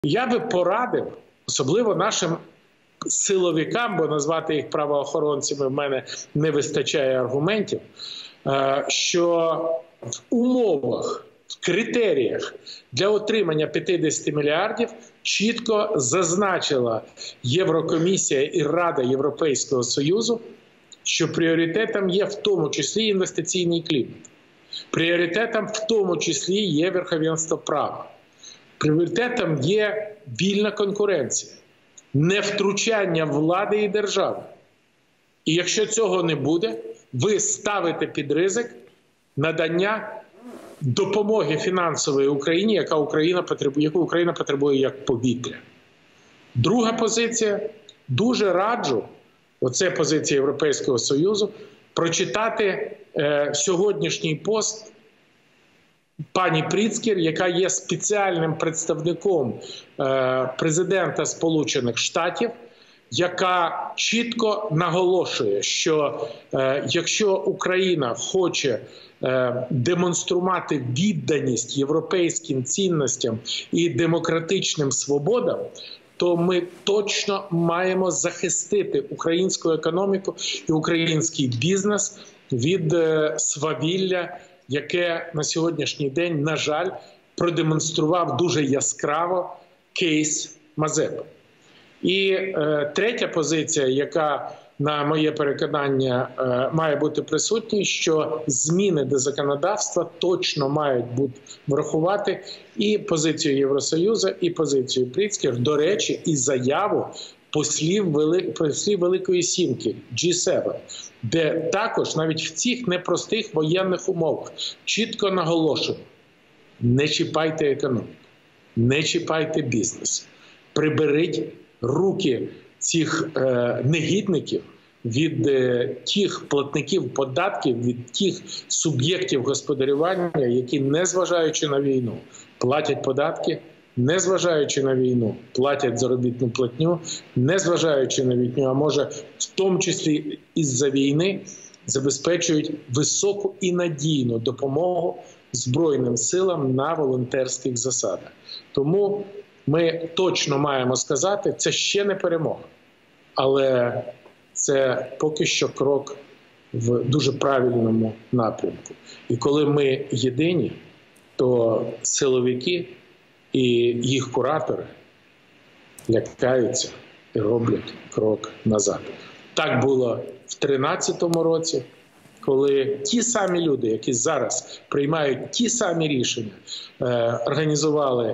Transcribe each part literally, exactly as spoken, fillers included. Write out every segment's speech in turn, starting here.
Я би порадив, особливо нашим силовикам, бо назвати їх правоохоронцями в мене не вистачає аргументів, що в умовах, в критеріях для отримання п'ятдесят мільярдів чітко зазначила Єврокомісія і Рада Європейського Союзу, що пріоритетом є в тому числі інвестиційний клімат. Пріоритетом в тому числі є верховенство права. Пріоритетом є вільна конкуренція, невтручання влади і держави. І якщо цього не буде, ви ставите під ризик надання допомоги фінансової Україні, яка Україна потребує, яку Україна потребує як повітря. Друга позиція. Дуже раджу, оце позиція Європейського Союзу, прочитати е, сьогоднішній пост пані Пріцкер, яка є спеціальним представником е, президента Сполучених Штатів, яка чітко наголошує, що е, якщо Україна хоче е, демонструвати відданість європейським цінностям і демократичним свободам, то ми точно маємо захистити українську економіку і український бізнес від е, свавілля, яке на сьогоднішній день, на жаль, продемонстрував дуже яскраво кейс Мазепи. І е, третя позиція, яка, на моє переконання, е, має бути присутній, що зміни до законодавства точно мають бути врахувати і позицію Євросоюзу, і позицію Пріцкер, до речі, і заяву послів, Вели... послів Великої Сімки, джі сім, де також навіть в цих непростих воєнних умовах чітко наголошено: не чіпайте економіку, не чіпайте бізнес, приберіть руки цих е, негідників від е, тих платників податків, від тих суб'єктів господарювання, які, незважаючи на війну, платять податки, незважаючи на війну, платять заробітну платню, незважаючи на війну, а може в тому числі із-за війни, забезпечують високу і надійну допомогу Збройним силам на волонтерських засадах. Тому ми точно маємо сказати, це ще не перемога, але це поки що крок в дуже правильному напрямку. І коли ми єдині, то силовики і їх куратори лякаються і роблять крок назад. Так було в тринадцятому році, коли ті самі люди, які зараз приймають ті самі рішення, організували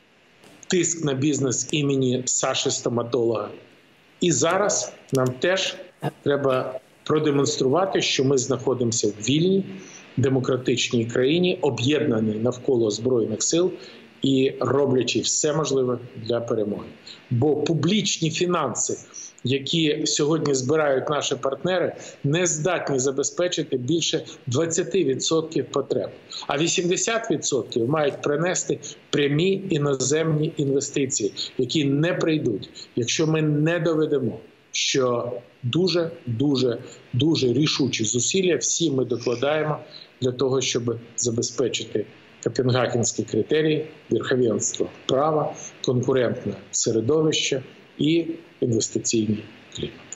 тиск на бізнес імені Саші Стоматолога. І зараз нам теж треба продемонструвати, що ми знаходимося в вільній, демократичній країні, об'єднаній навколо Збройних сил і роблячи все можливе для перемоги. Бо публічні фінанси, які сьогодні збирають наші партнери, не здатні забезпечити більше двадцяти відсотків потреб. А вісімдесят відсотків мають принести прямі іноземні інвестиції, які не прийдуть, якщо ми не доведемо, що дуже, дуже, дуже рішучі зусилля всі ми докладаємо для того, щоб забезпечити Копенгагенські критерії, верховенство права, конкурентне середовище і інвестиційний клімат.